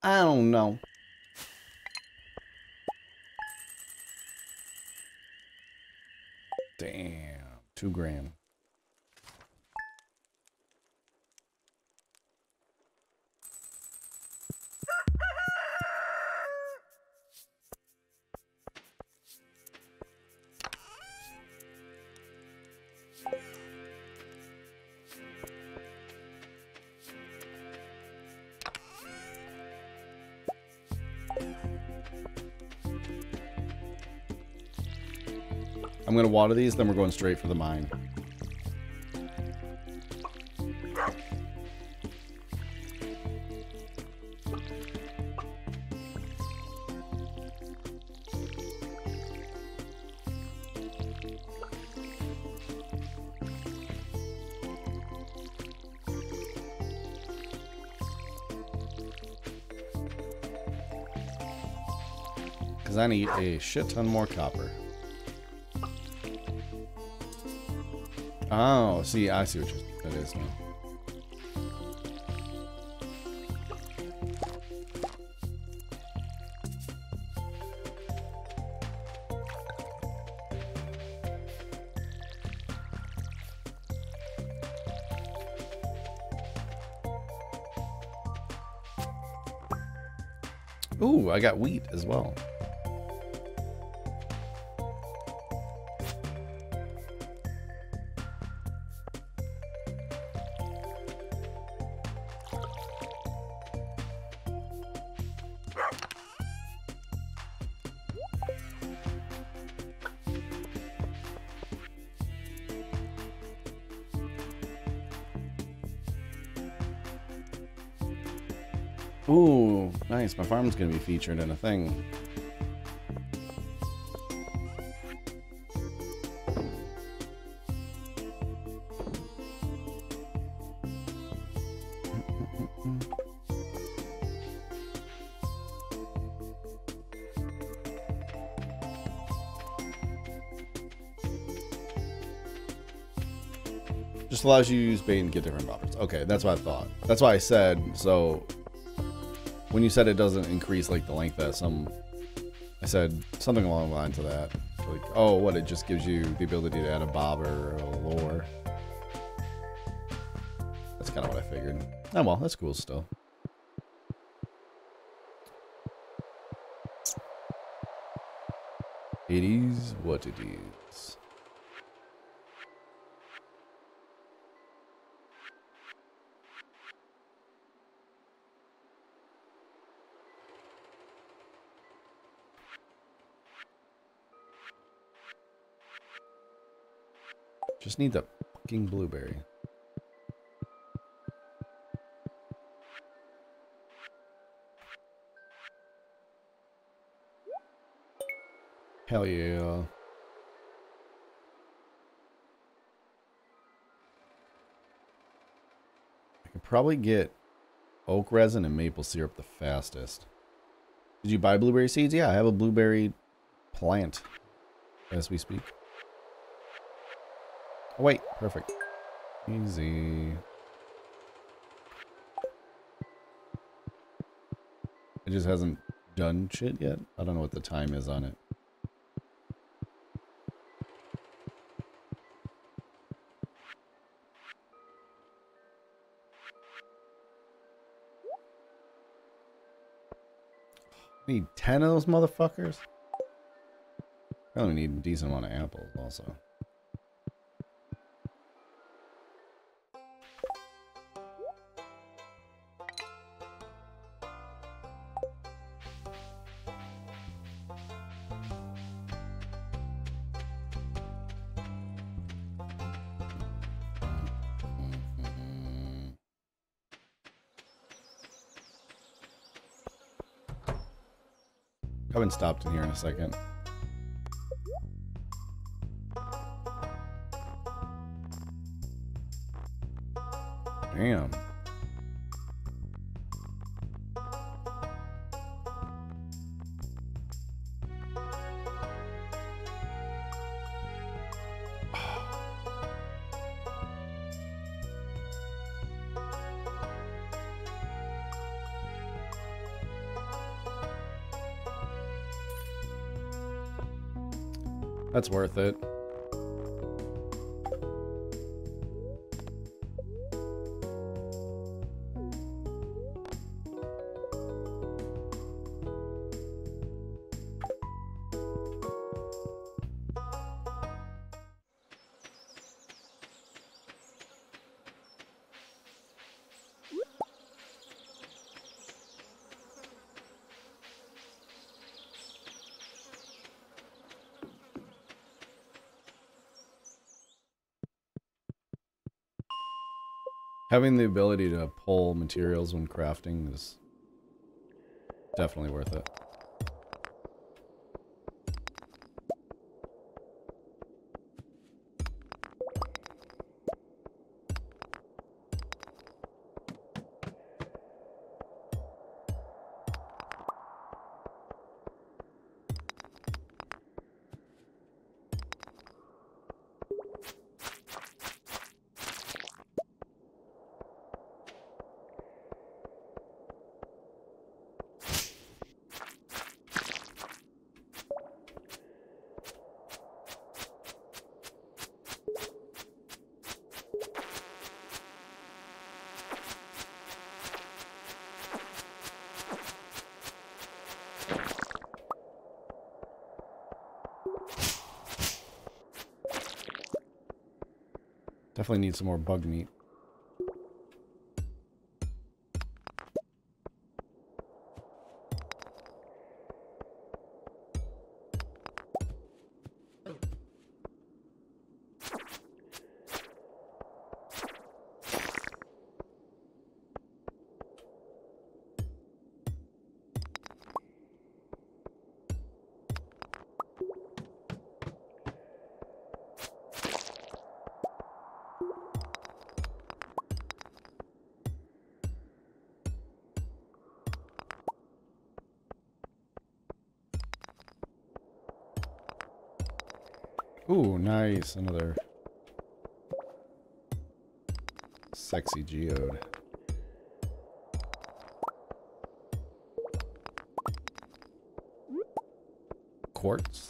I don't know. Damn. 2 grand. I'm gonna water these, then we're going straight for the mine. Because I need a shit ton more copper. Oh, see, I see what that is now. Ooh, I got wheat as well. Ooh, nice. My farm's gonna be featured in a thing. Just allows you to use bait and get different buffers. Okay, that's what I thought. That's why I said, so when you said it doesn't increase like the length that some, I said something along the lines of that. Like, oh, what, it just gives you the ability to add a bobber or a lure. That's kind of what I figured. Oh well, that's cool still. It is what it is. Just need the fucking blueberry. Hell yeah. I could probably get oak resin and maple syrup the fastest. Did you buy blueberry seeds? Yeah, I have a blueberry plant as we speak. Oh, wait, perfect. Easy. It just hasn't done shit yet. I don't know what the time is on it. Need 10 of those motherfuckers? I only need a decent amount of apples also. I haven't stopped in here in a second. Damn. That's worth it. Having the ability to pull materials when crafting is definitely worth it. Definitely need some more bug meat. Ooh, nice. Another sexy geode. Quartz.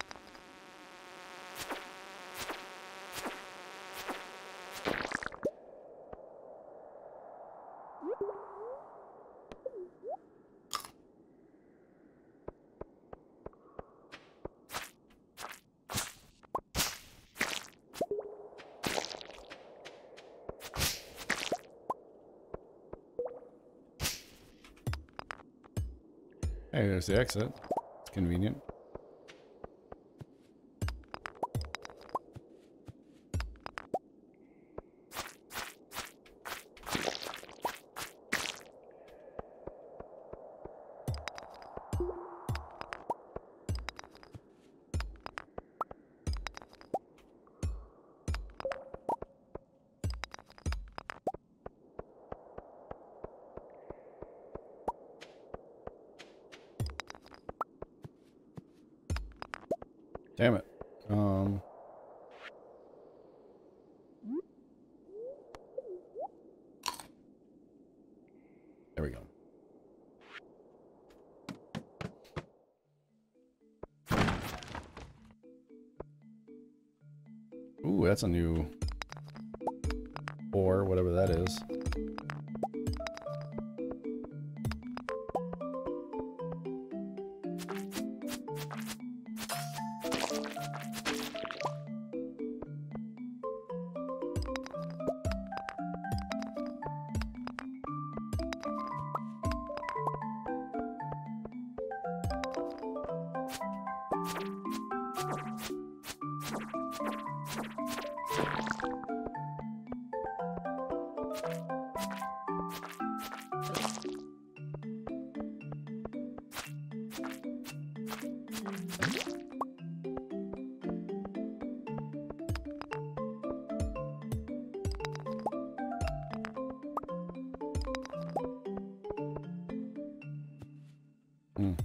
Hey, there's the exit. It's convenient. Damn it. There we go. Ooh, that's a new ore, whatever that is. Hmm.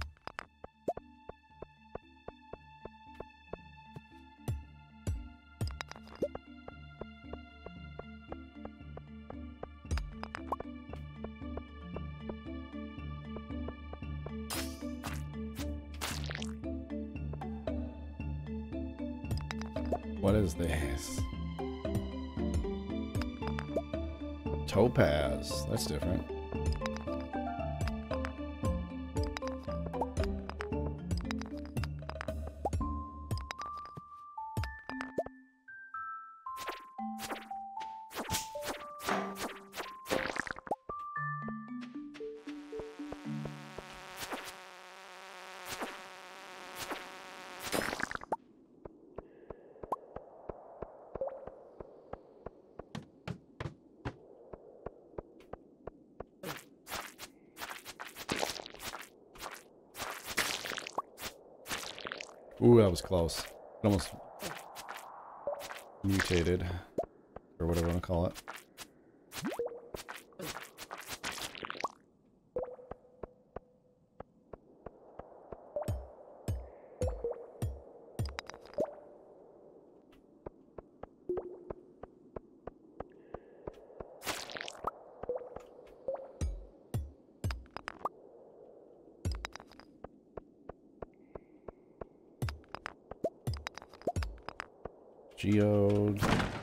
What is this? Topaz. That's different. Ooh, that was close. It almost mutated, or whatever you want to call it. Geode.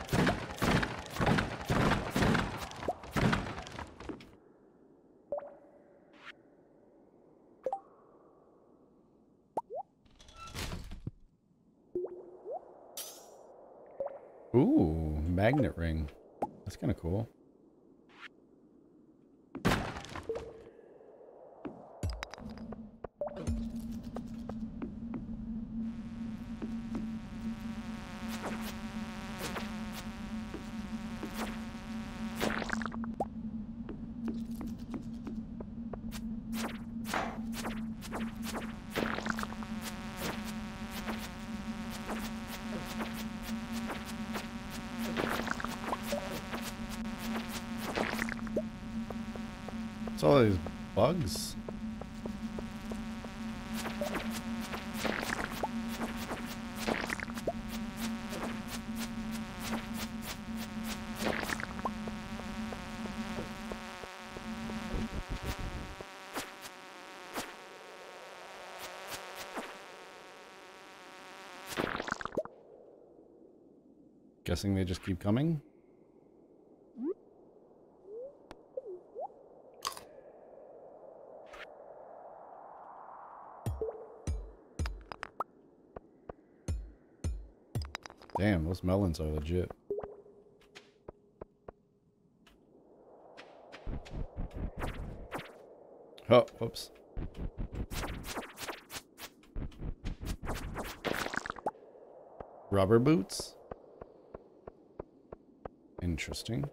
Ooh, magnet ring. That's kind of cool. What's all these bugs? Guessing they just keep coming. Damn, those melons are legit. Oh, whoops. Rubber boots? Interesting.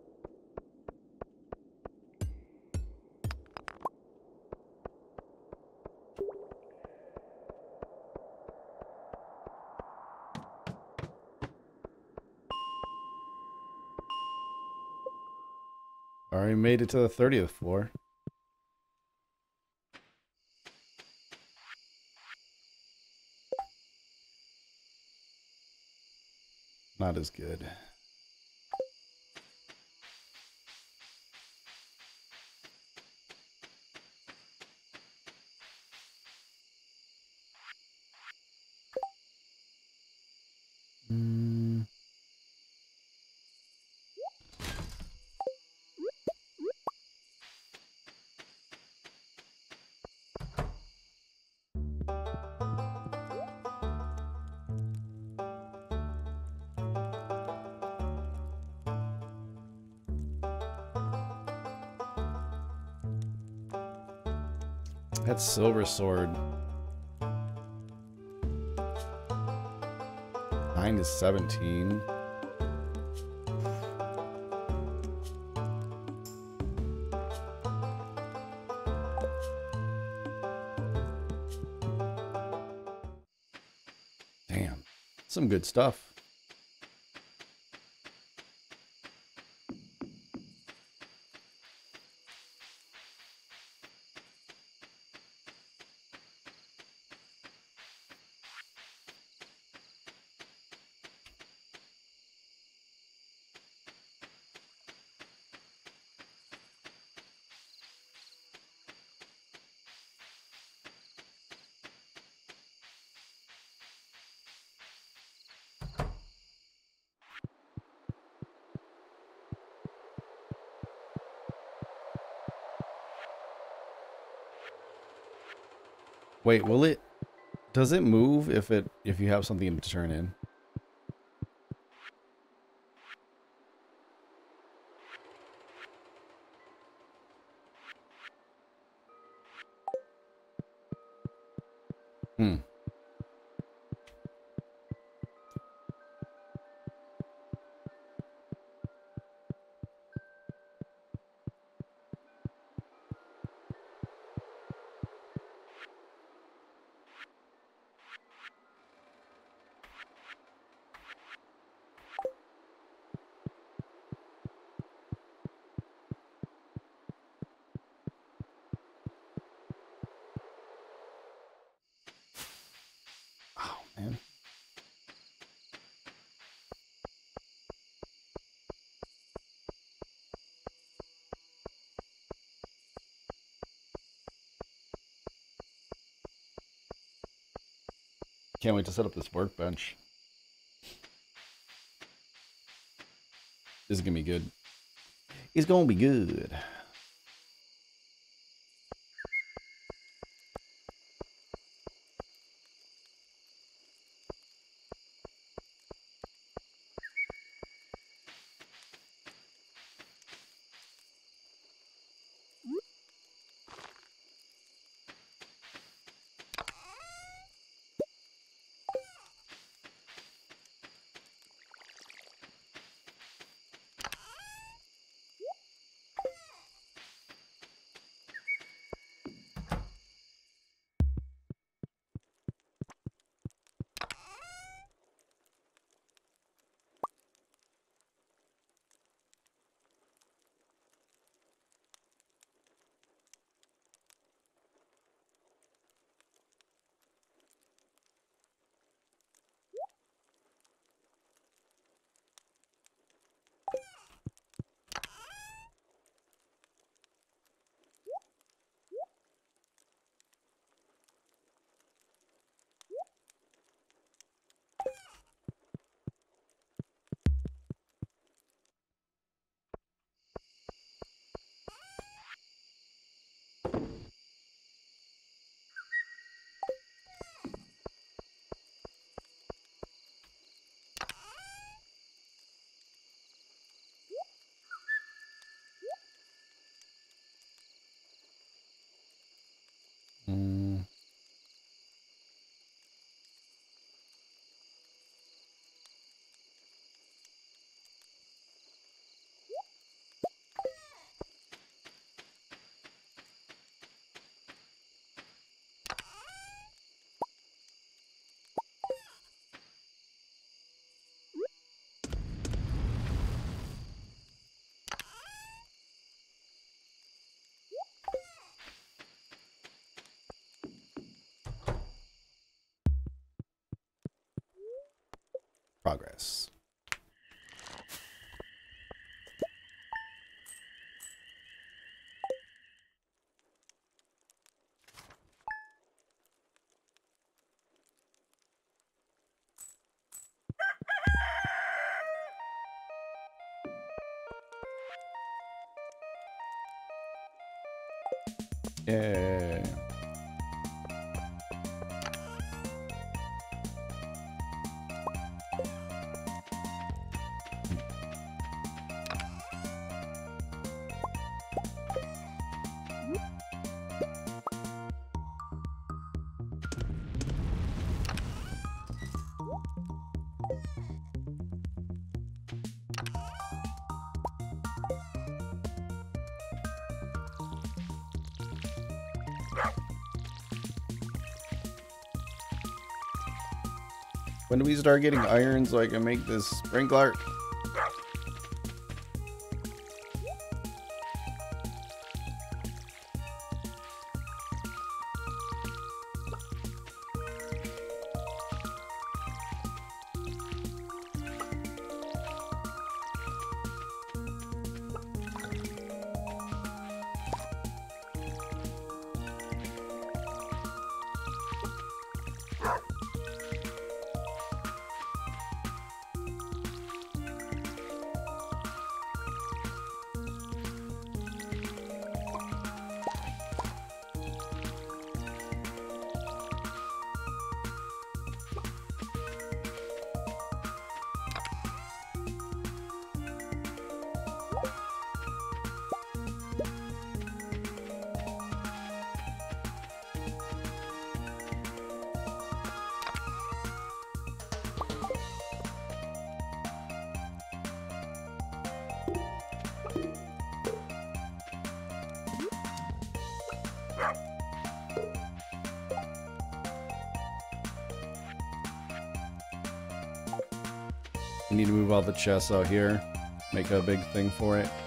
Already made it to the 30th floor. Not as good. That silver sword. 9 to 17. Damn. Some good stuff. Wait, will it? Does it move if you have something to turn in? Hmm. Oh man. Can't wait to set up this workbench. This is gonna be good. It's gonna be good. Mm. Progress. Yeah. When do we start getting iron so I can make this sprinkler? I need to move all the chests out here. Make a big thing for it.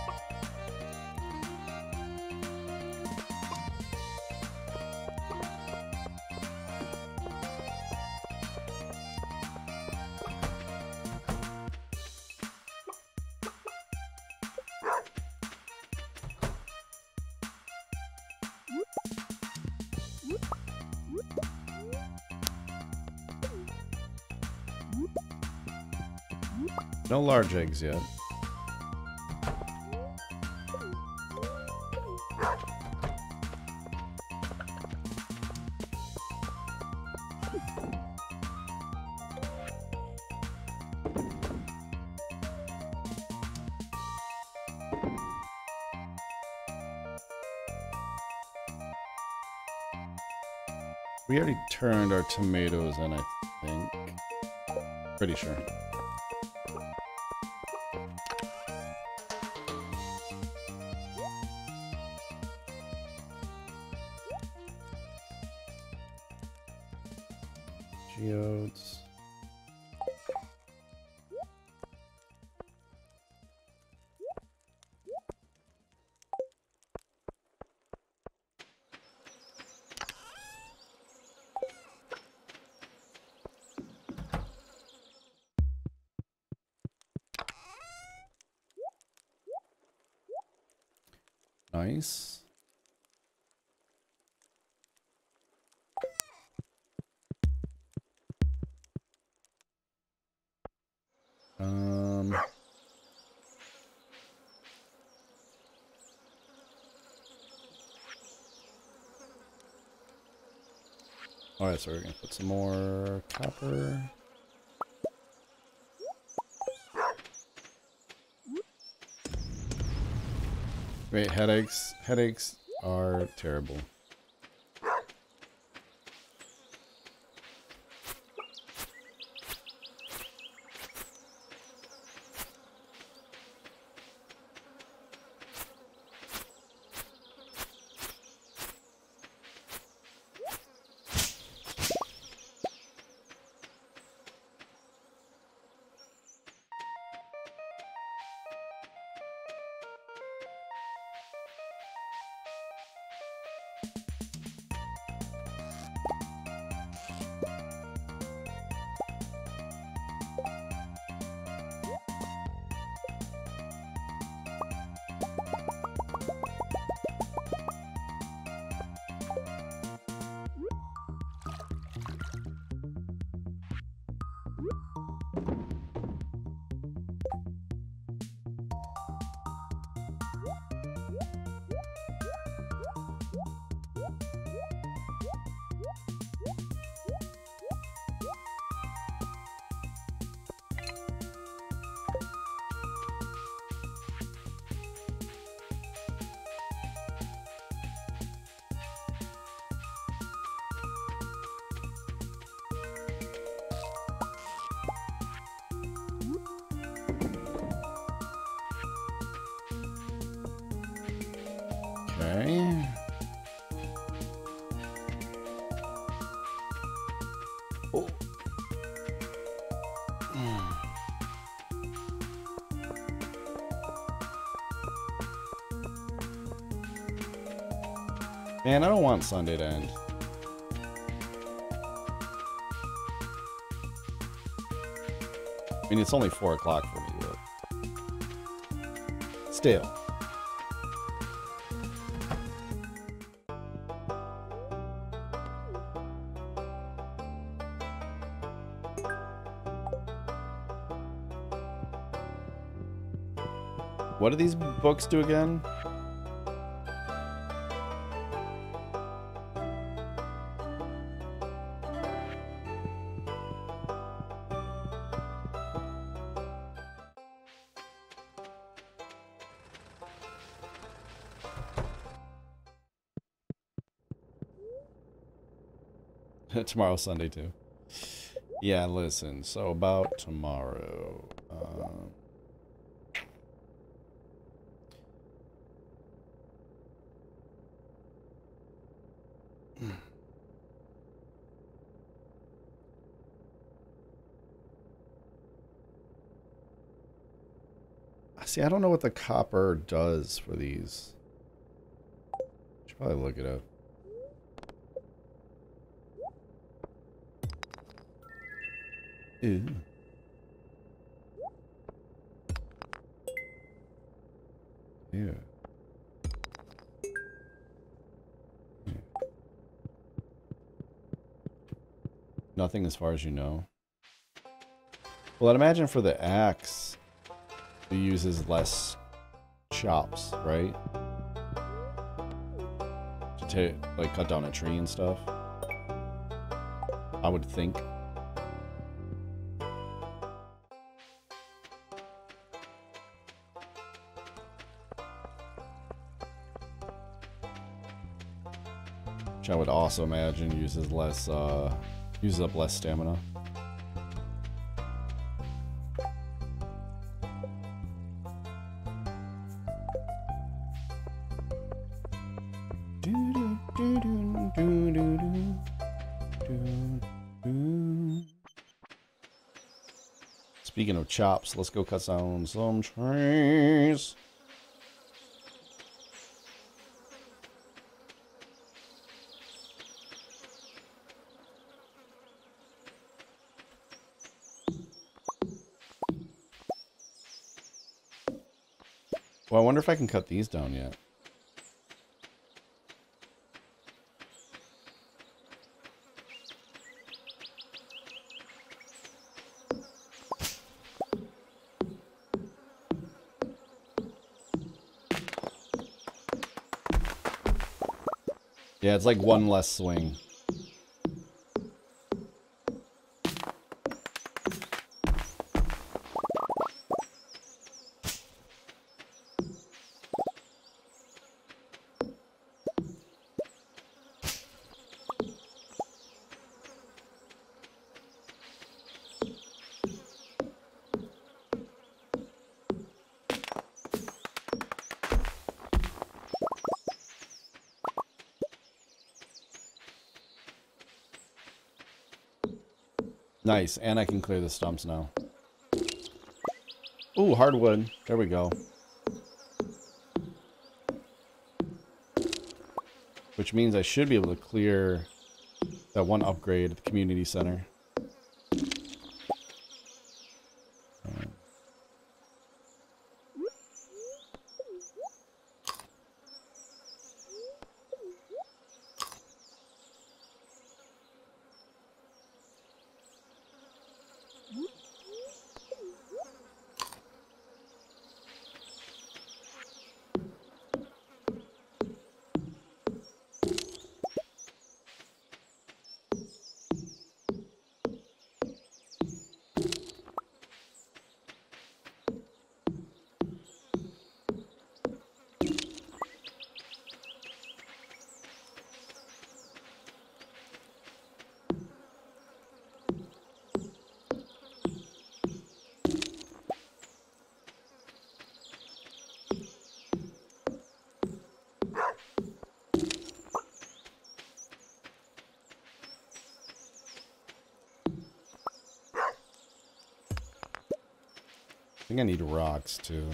No large eggs yet. We already turned our tomatoes in, I think. Pretty sure. Geodes. Nice. Alright, so we're gonna put some more copper. Great, headaches. Headaches are terrible. Okay. Oh. Man, I don't want Sunday to end. I mean, it's only 4 o'clock for me, but still. What do these books do again? Tomorrow's Sunday too. Yeah, listen. So about tomorrow. See, I don't know what the copper does for these. Should probably look it up. Ew. Ew. Nothing as far as you know. Well, I'd imagine for the axe, it uses less chops, right? To like cut down a tree and stuff. I would think. Which I would also imagine uses less, uses up less stamina. Speaking of chops, let's go cut down some trees. Well, I wonder if I can cut these down yet. Yeah, it's like one less swing. Nice, and I can clear the stumps now. Ooh, hardwood. There we go. Which means I should be able to clear that one upgrade at the community center. I think I need rocks too.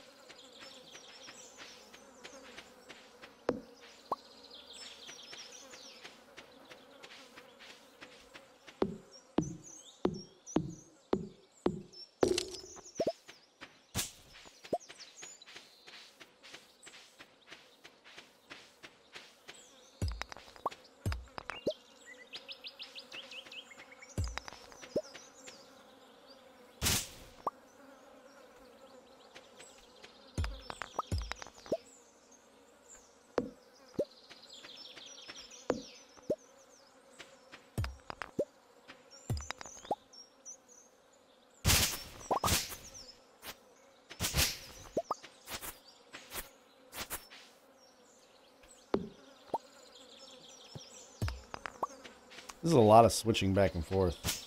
This is a lot of switching back and forth.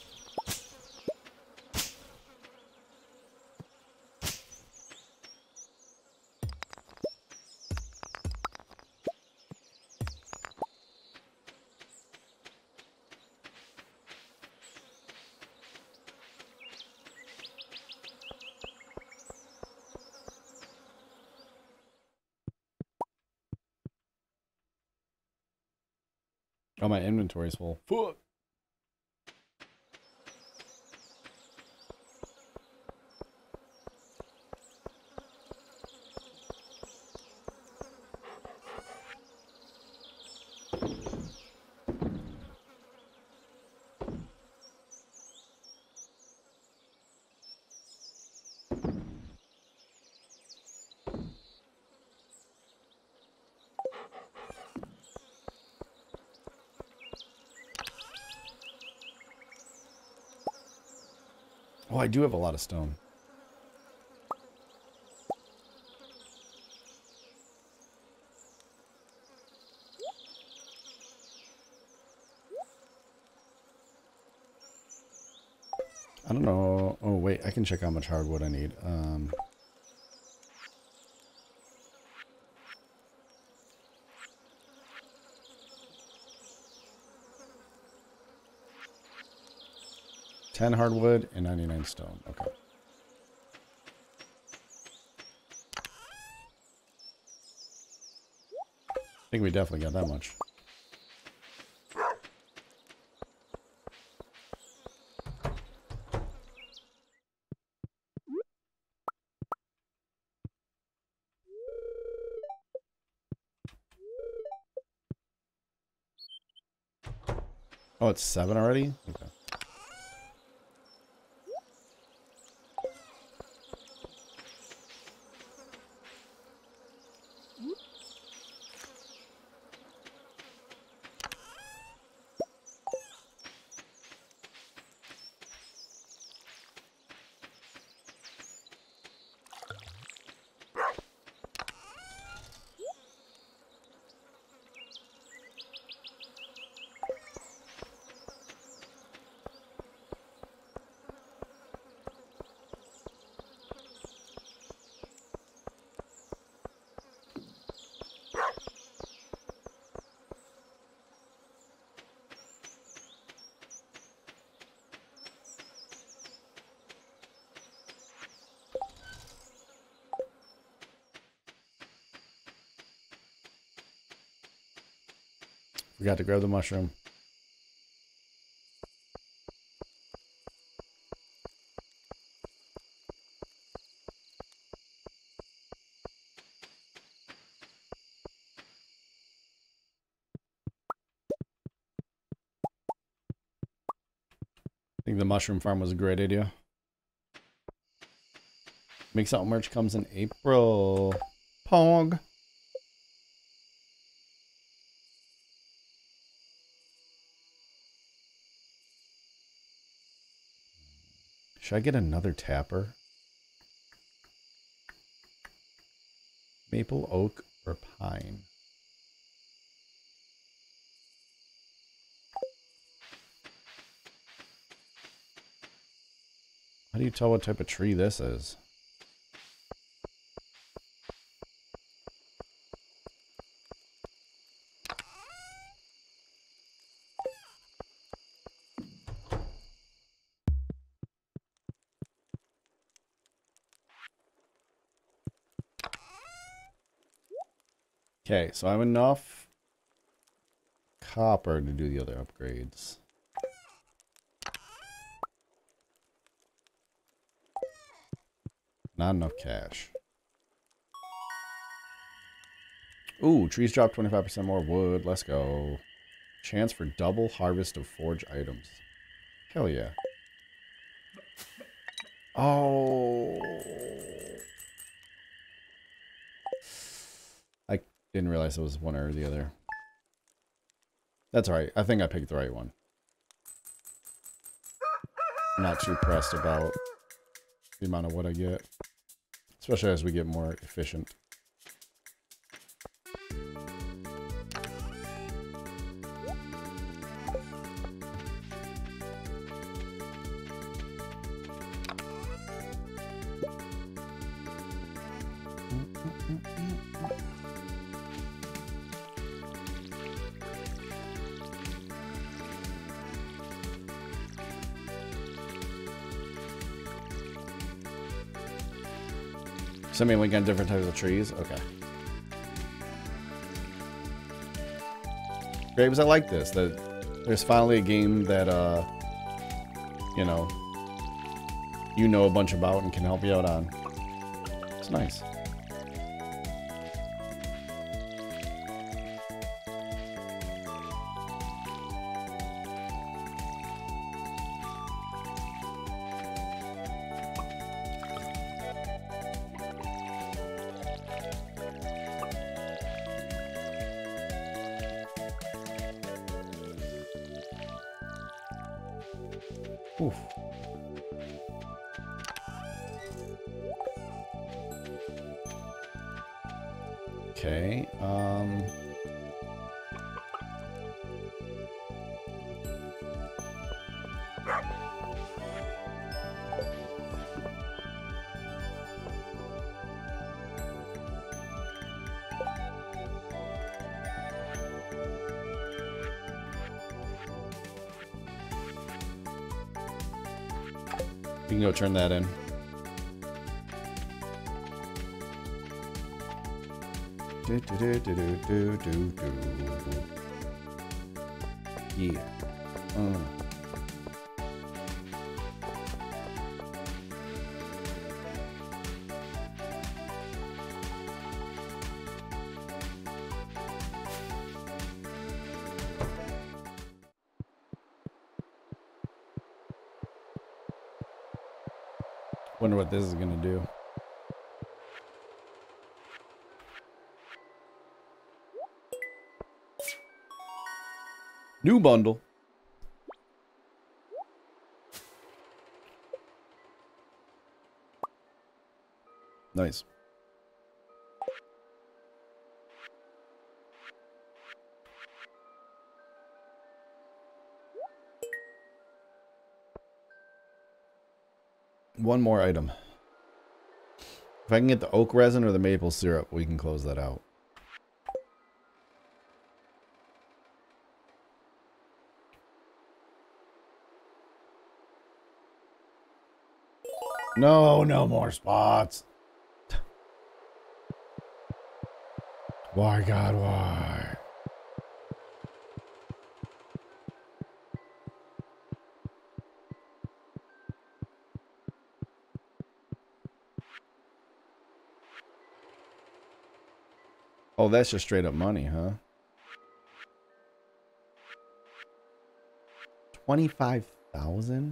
Oh, my inventory's full. Fuck. Oh, I do have a lot of stone. I don't know. Oh, wait. I can check how much hardwood I need. 10 hardwood and 99 stone. Okay. I think we definitely got that much. Oh, it's 7 already? Okay. Forgot to grab the mushroom. I think the mushroom farm was a great idea. Mix Out merch comes in April. Pog. Should I get another tapper? Maple, oak, or pine? How do you tell what type of tree this is? Okay, so I have enough copper to do the other upgrades. Not enough cash. Ooh, trees drop 25% more wood. Let's go. Chance for double harvest of forge items. Hell yeah. Oh. I didn't realize it was one or the other. That's alright. I think I picked the right one. I'm not too pressed about the amount of wood I get. Especially as we get more efficient. Send me a link on different types of trees. Okay. Graves, I like this. That there's finally a game that, you know a bunch about and can help you out on. It's nice. Oof. Okay, you can go turn that in. Yeah. Wonder what this is gonna do. New bundle. Nice. One more item. If I can get the oak resin or the maple syrup, we can close that out. No, no more spots. Why, God, why? Oh, that's just straight up money, huh? 25,000?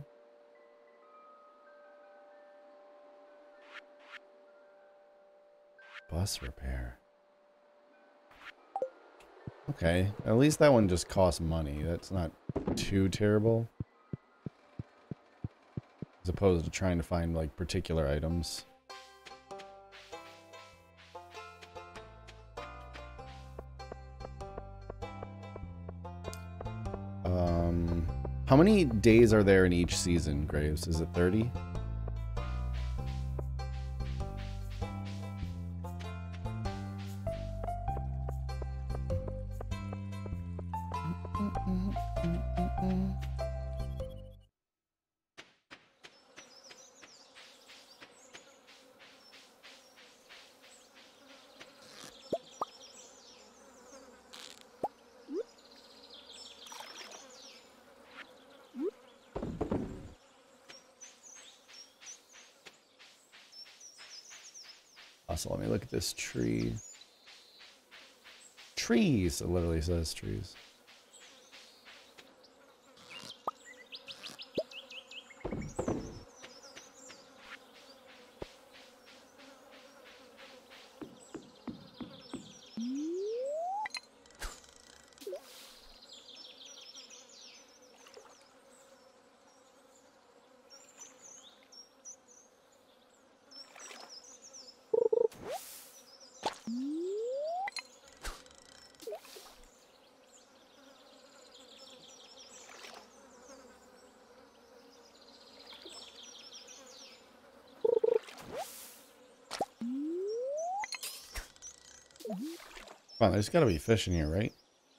Bus repair. Okay, at least that one just costs money. That's not too terrible. As opposed to trying to find, like, particular items. How many days are there in each season, Graves? Is it 30? So let me look at this tree. Trees, it literally says trees. Come on, there's gotta be fish in here, right?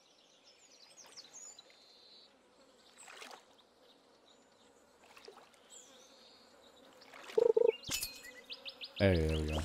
Hey, there we go.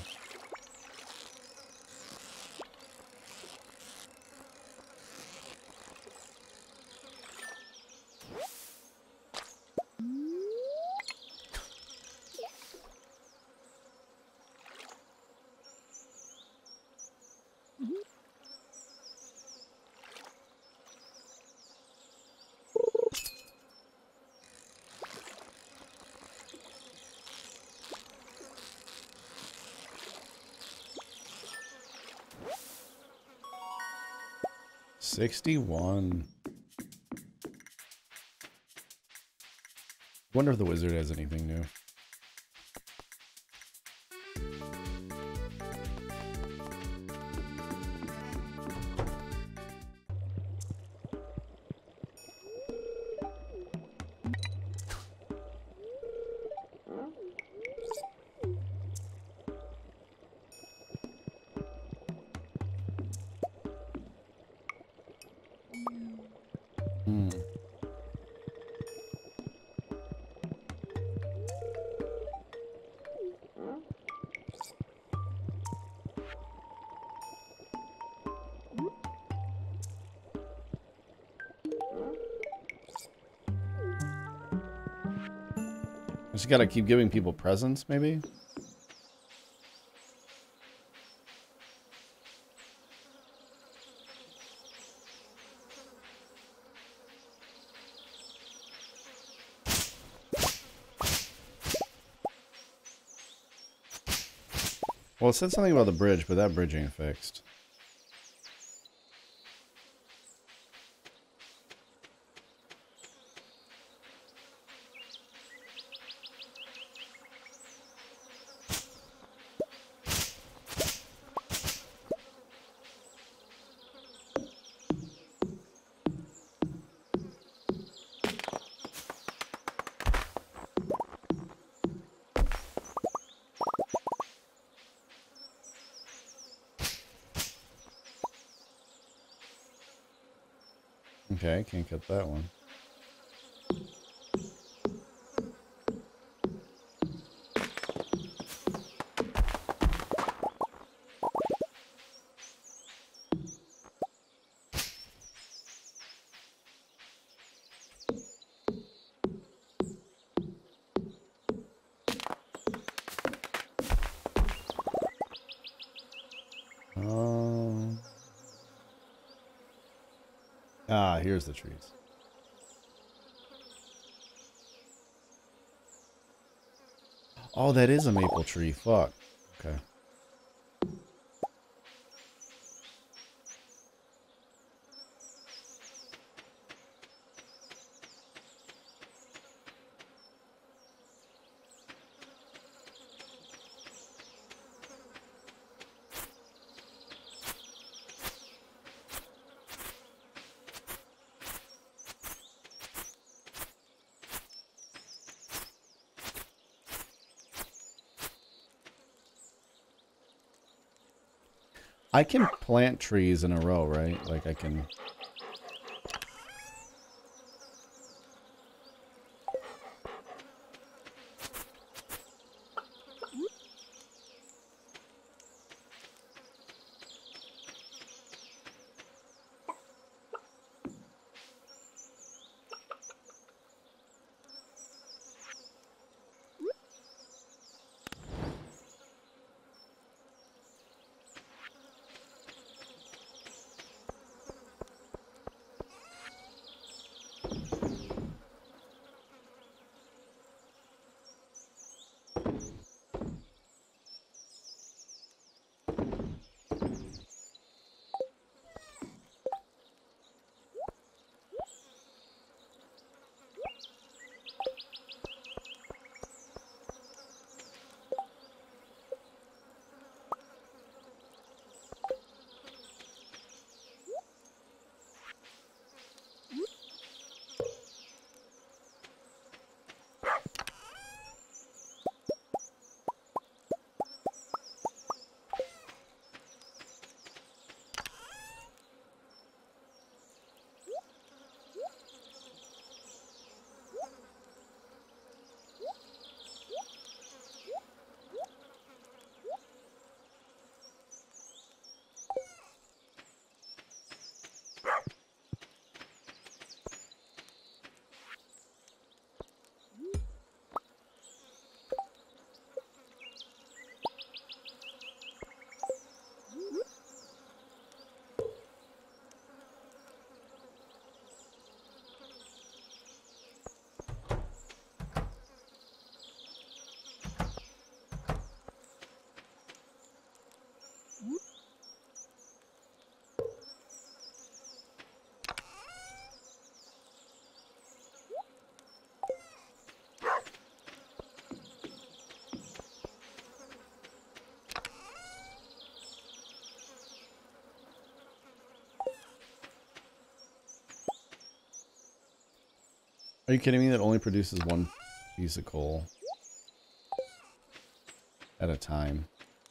61. Wonder if the wizard has anything new. Just gotta keep giving people presents, maybe? Well, it said something about the bridge, but that bridge ain't fixed. Okay, can't cut that one. Ah, here's the trees. Oh, that is a maple tree. Fuck. Okay. I can plant trees in a row, right? Like I can... Are you kidding me? That only produces one piece of coal at a time.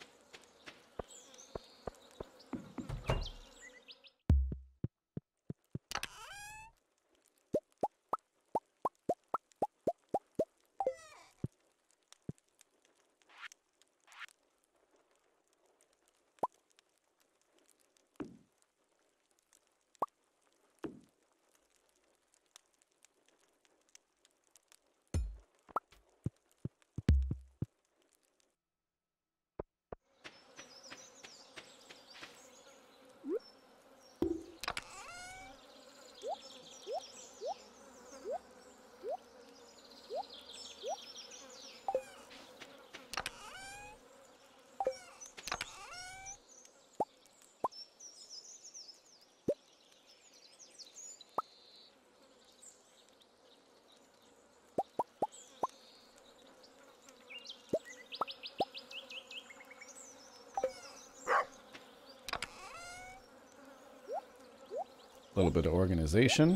A little bit of organization.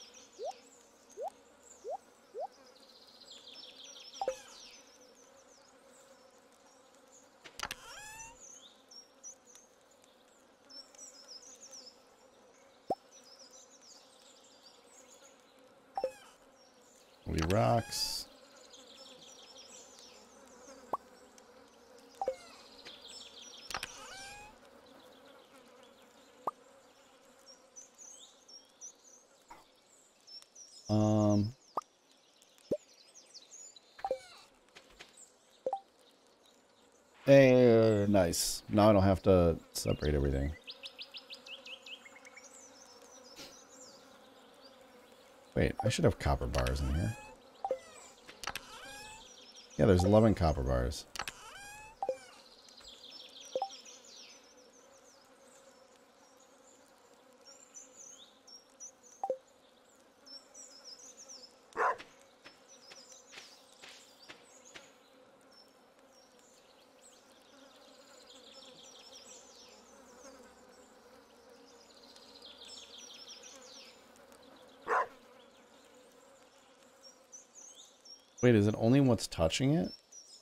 Rocks. Hey, nice. Now I don't have to separate everything. Wait, I should have copper bars in here. Yeah, there's 11 copper bars. Wait, is it only what's touching it?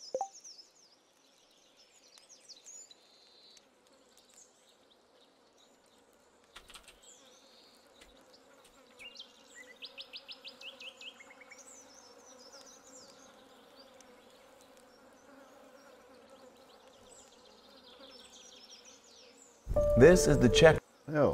This is the check. Oh.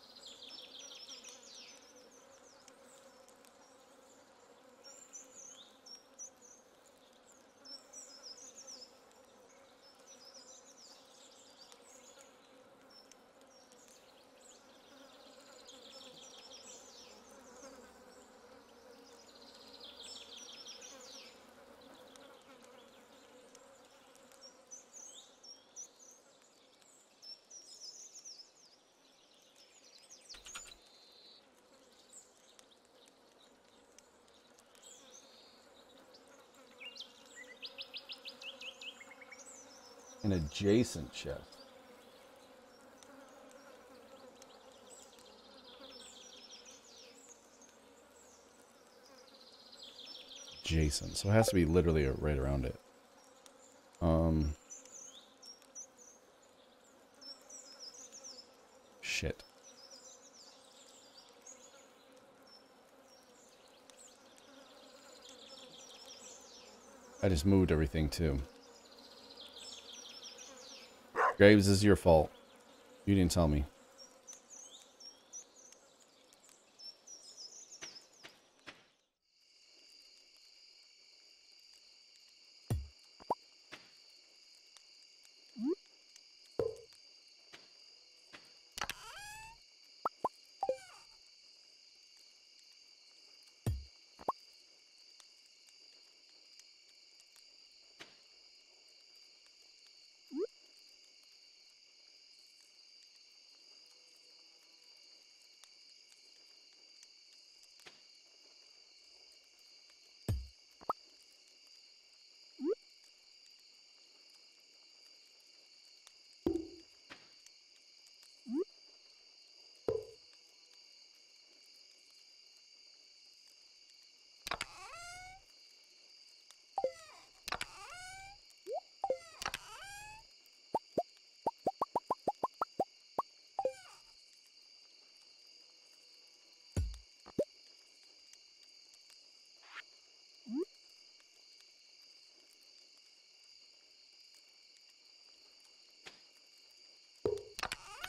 An adjacent chest. Adjacent. So it has to be literally right around it. Shit. I just moved everything too. Graves, this is your fault. You didn't tell me.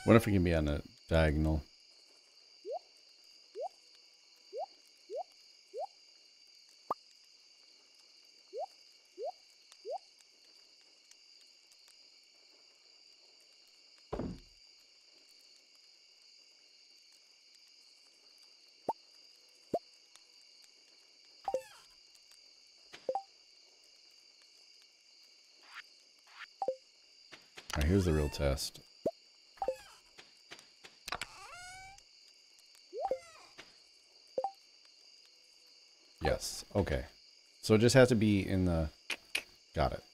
What if we can be on a diagonal? All right, here's the real test. Yes. Okay. So it just has to be in the... Got it.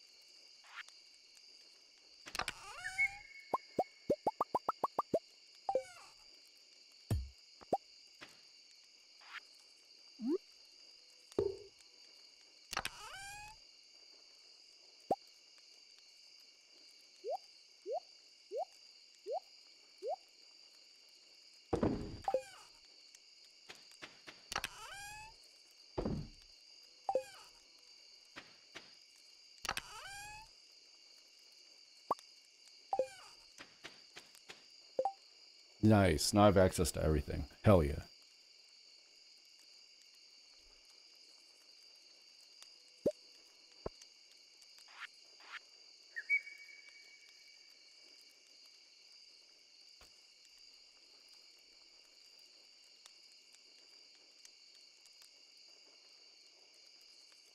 Nice. Now I have access to everything. Hell yeah.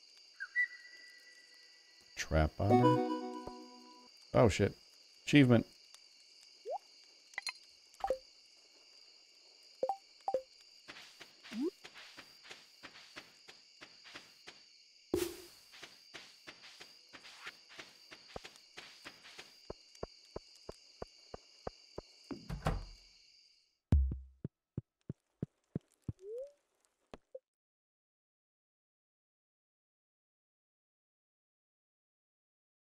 Trap otter? Oh shit. Achievement.